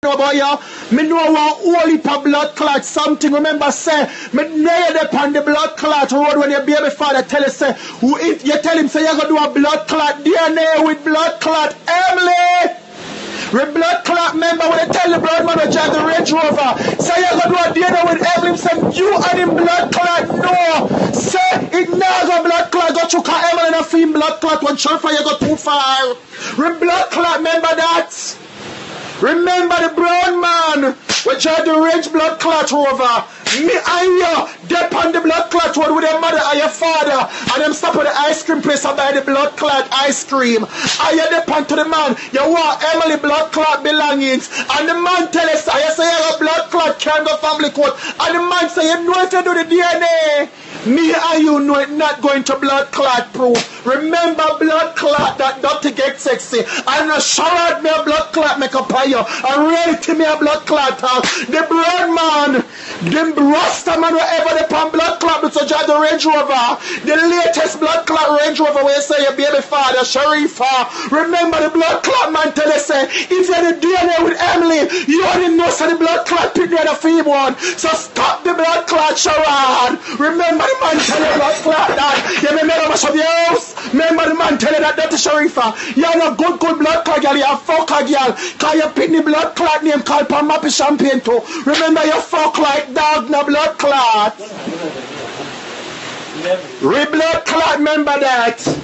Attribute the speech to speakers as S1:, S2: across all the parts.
S1: know about you. Me know one holy blood clot something. Remember say, me nail upon the blood clot road when your baby father tell you say, you tell him say you're gonna do a blood clot DNA with blood clot Emily. With blood clot member when they tell the blood man to drive the Range Rover. Say you're gonna do a DNA with Emily. Say you and him blood clot no. Say it now go blood clot go to call Emily and a film blood clot when Sherifa you go too far. With blood clot member that. Remember the brown man which had the Range blood clot Rover. Me and you dip on the blood clot road with your mother and your father and them stop at the ice cream place and buy the blood clot ice cream. And you dip on to the man, you want Emily blood clot belongings and the man tell us, you say you have blood clot can't go family court and the man say you know to do the DNA. Me and you know it not going to blood clot proof. Remember blood clot that dirty get sexy. And a shower me a blood clot make up on you. And reality me a blood clot. The brown man, the Rasta man whatever they pan blood clot with such as the Range Rover. The latest blood clot Range Rover where you say your baby father, Sherifa. Remember the blood clot man tell you say, if you had a DNA with Emily, you already know so the blood clot pick the other female one. So stop the blood clot charade. Remember the man tell you blood clot that. You remember much of your house. Remember the man tell you that dirty Sherifa. You're not good blood clot girl, you're a fucker girl. Cause you pick the blood clot name called Pamapi Champagne too. Remember you fuck like dog no blood clot. Blood clot remember that.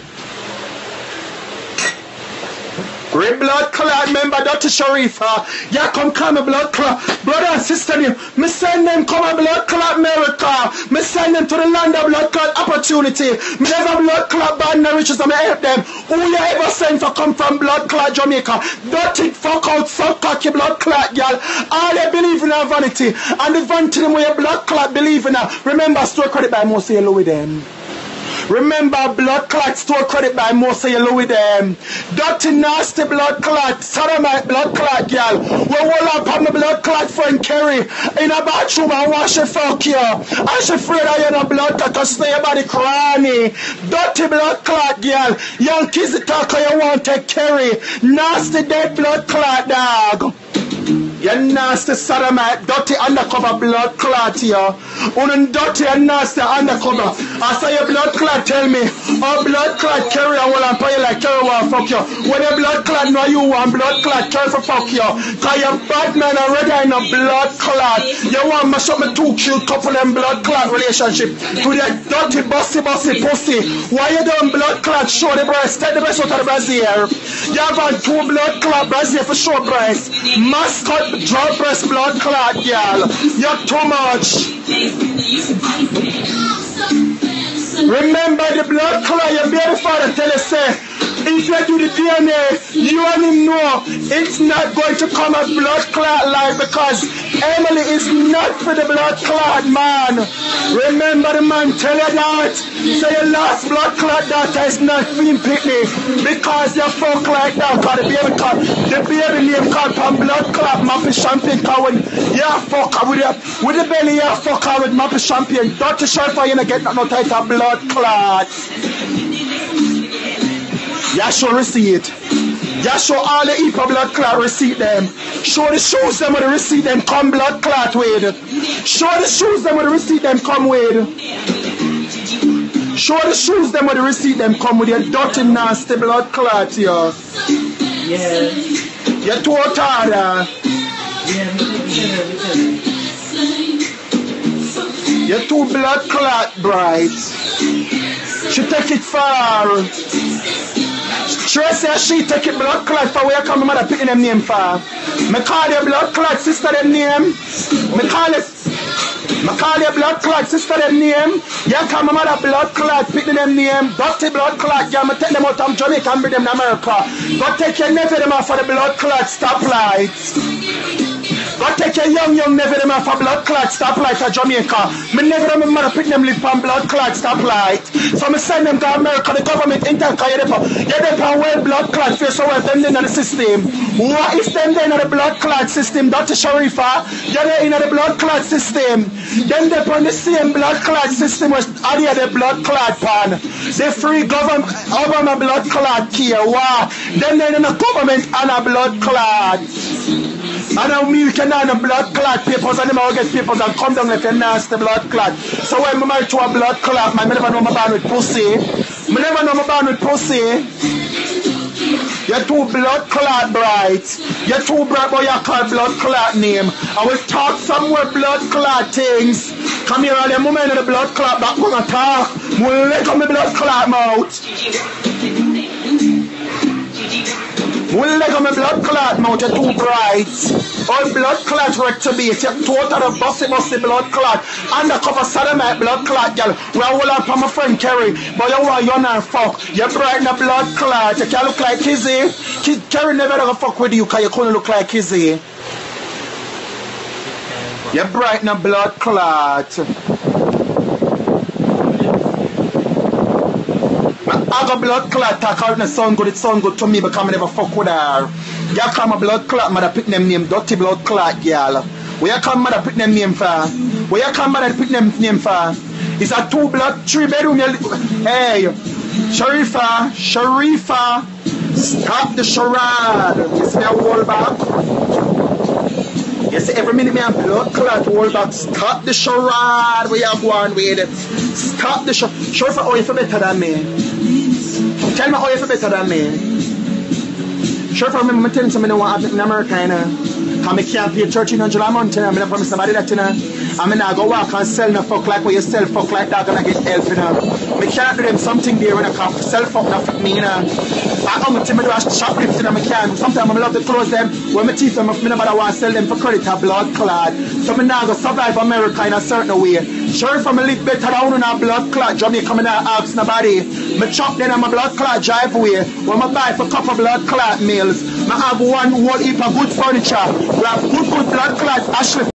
S1: Blood clot member Dr. Sherifa. Yeah, come a blood clot. Brother and sister name. Me send them come a blood clot America. Me send them to the land of blood clot opportunity. Me never blood clot bad and riches and me help them. Who you ever send for come from blood clot Jamaica? Dirty fuck out suck cocky blood clot girl. All they believe in are vanity. And the vanity them where your blood clot believe in her. Remember store credit by most yellow with them. Remember blood clot store credit by Mosa Yellow with them. Dirty nasty blood clot, sodomite blood clot girl. We roll up on my blood clot friend Kerry in a bathroom and wash her fuck you. And she afraid I had a blood clot to stay about the cranny. Dirty blood clot girl. Young kids talker you want to Kerry. Nasty dead blood clot dog. You nasty sodomite, dirty undercover blood clot here. Un dirty and nasty undercover. I say your blood clot tell me, oh blood clot carry and will pay you like carry one fuck you. When your blood clot know you want blood clot carry for fuck you. Cause you're bad man already in a blood clot. You want mash up me two cute couple them blood clot relationship. To that dirty bossy pussy. Why you doing blood clot show the breast? Take the breast out of the brassiere. You have two blood clot brassiere for show breast. Mascot drop breast blood clot girl. You're too much. Remember the blood clot your baby father tell you say, if you do the DNA, you and him know it's not going to come as blood clot like because Emily is not for the blood clot man. Remember the man tell you that. So your last blood clot daughter is not being picnic because you fuck like that cause the baby name called from blood clot Mappy Champagne cause when you fuck her with the belly you fuck her with Mappy Champagne. Dr. Sherifa you don't get no type of blood clot. You show receipt. You show all the EPA blood clot receipt them. Show the shoes them with the receipt them come blood clot with. Show the shoes them with the receipt them come with. Show the shoes them with the receipt them come with your dirty nasty blood clot yo.
S2: Yeah.
S1: You're too tired. You're too blood clot bright. She take it far. She take it blood clot for where come my mother picking them name for. Me call your blood clot sister them name. Me call your blood clot sister them name. Yeah, come my mother blood clot picking them name. Dirty blood clot. Yeah, me take them out of Jamaica and bring them to America. But take your nephew them off for the blood clot stoplights. But take your young never them off a blood clot stoplight to Jamaica. Me never them mother pick them live on blood clot stoplight. So me send them to America, the government intern can you them on well blood clot face so well them in the system. What is them then in the blood clot system, Dr. Sherifa? You're in the blood clot system. Then they on the same blood clot system was added the blood clot pan. The free government over my blood clot here. Wow. Then they're in the government and a blood clot. And now me can have a blood clot papers and them all get papers and come down like a nasty blood clot. So when I'm married to a blood clot, man, I never know I'm born with pussy. I never know I'm born with pussy. You're too blood clot bright. You're too bright, but you call blood clot name. I will talk somewhere blood clot things. Come here all the moment of the blood clot back gonna talk. We'll let on the blood clot mouth. We'll let on the blood clot mouth, you're too bright. All blood clot rectibate, you're total of bossy blood clot. Undercover sodomite blood clot, girl. We are all up on my friend Kerry, but you want you're not fuck. You're bright in the blood clot. You can't look like Kizzy. Kerry never gonna fuck with you because you couldn't look like Kizzy. You're bright in the blood clot. I got blood clot talk out in the sound good, it sound good to me because I never fuck with her. You call my blood clot, mother pick them name, dirty blood clot, girl. Where you call mother pick them name for? Where you call mother pick them name for? It's a 2 blood, 3 bedroom. Hey, Sharifa, stop the charade. You see that wall back? You see every minute me have blood clot wall back. Stop the charade where you going with it. Stop the charade. Sharifa, how you feel better than me? Tell me how you feel better than me. Sure, for me, I'm telling you, I don't want to in America, you know. Because I can't pay $1,300 a month, you know. I'm not promise somebody that, you know. I'm not go walk and sell no fuck like what you sell fuck like that, gonna get help, you know. I can't do them something there when I can't sell fuck nothing, me, you know. I'm going to do a shoplifting, I can't. Sometimes I love to close them. When my teeth them, I never want to sell them for credit or blood clot. So I'm not going to survive America in a certain way. Sure, if I'm a live better down on a blood clot, Jamaica, I'm not ask nobody. I chop them on my blood clot driveway. When I buy for a couple blood clot meals, I have one whole heap of good furniture. We have good blood clot Ashley.